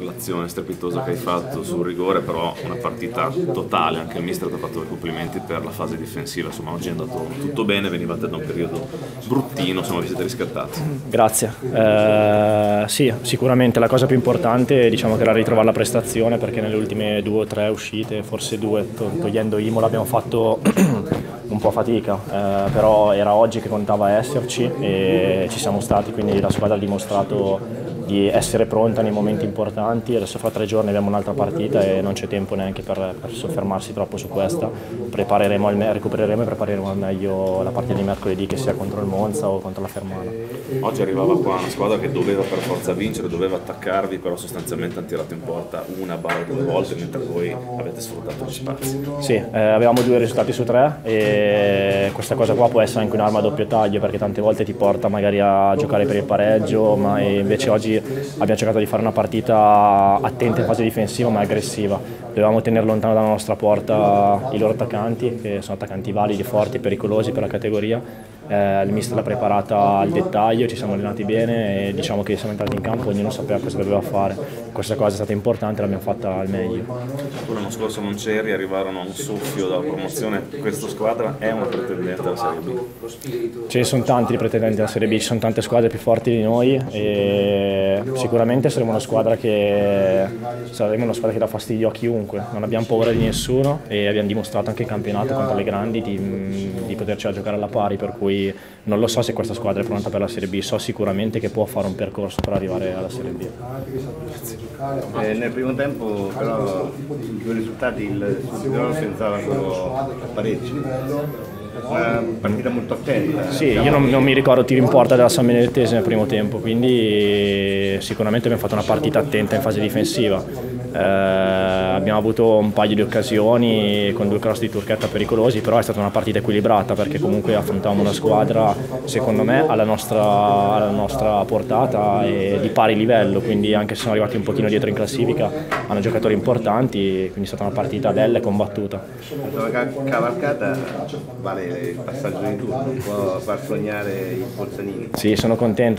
l'azione strepitosa che hai fatto sul rigore, però una partita totale, anche il mister ti ha fatto i complimenti per la fase difensiva, insomma oggi è andato tutto bene, venivate da un periodo bruttino, insomma vi siete riscattati. Grazie, sì, sicuramente la cosa più importante diciamo che era ritrovare la prestazione, perché nelle ultime 2 o 3 uscite, forse 2 togliendo Imola, abbiamo fatto un po' fatica, però era oggi che contava esserci e ci siamo stati, quindi la squadra ha dimostrato di essere pronta nei momenti importanti. Adesso fra 3 giorni abbiamo un'altra partita e non c'è tempo neanche per soffermarsi troppo su questa. Recupereremo e prepareremo al meglio la partita di mercoledì, che sia contro il Monza o contro la Fermana. Oggi arrivava qua una squadra che doveva per forza vincere, doveva attaccarvi, però sostanzialmente hanno tirato in porta 1/2 volte, mentre voi avete sfruttato gli spazi. Sì, avevamo 2 risultati su 3 e questa cosa qua può essere anche un'arma a doppio taglio, perché tante volte ti porta magari a giocare per il pareggio, ma invece oggi abbiamo cercato di fare una partita attenta in fase difensiva ma aggressiva. Dovevamo tenere lontano dalla nostra porta i loro attaccanti, che sono attaccanti validi, forti, pericolosi per la categoria. Il mister l'ha preparata al dettaglio, ci siamo allenati bene e diciamo che siamo entrati in campo, ognuno sapeva cosa doveva fare. Questa cosa è stata importante, l'abbiamo fatta al meglio. L'anno scorso non c'eri, arrivarono a un soffio dalla promozione. Questa squadra è una pretendente alla Serie B? Ce ne sono tanti di pretendenti alla Serie B, ci sono tante squadre più forti di noi e sicuramente saremo una squadra che dà fastidio a chiunque. Non abbiamo paura di nessuno e abbiamo dimostrato anche in campionato contro le grandi di potercela giocare alla pari, per cui non lo so se questa squadra è pronta per la Serie B, so sicuramente che può fare un percorso per arrivare alla Serie B. Nel primo tempo però i 2 risultati il Sud pensava solo a pareggi. Una partita molto attenta. Sì, io non mi ricordo tiri in porta della San Benedettese nel primo tempo, quindi sicuramente abbiamo fatto una partita attenta in fase difensiva. Abbiamo avuto un paio di occasioni con 2 cross di Turchetta pericolosi, però è stata una partita equilibrata, perché comunque affrontavamo una squadra secondo me alla nostra portata e di pari livello, quindi anche se sono arrivati un pochino dietro in classifica hanno giocatori importanti, quindi è stata una partita bella e combattuta. La cavalcata vale il passaggio di turno, può far sognare i Bolzanini. Sì, sono contento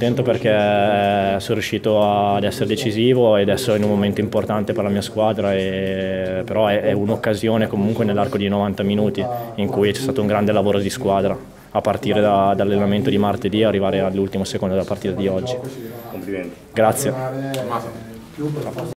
perché sono riuscito ad essere decisivo ed essere in un momento importante per la mia squadra, però è un'occasione comunque nell'arco di 90 minuti in cui c'è stato un grande lavoro di squadra, a partire dall'allenamento di martedì e arrivare all'ultimo secondo della partita di oggi. Complimenti. Grazie.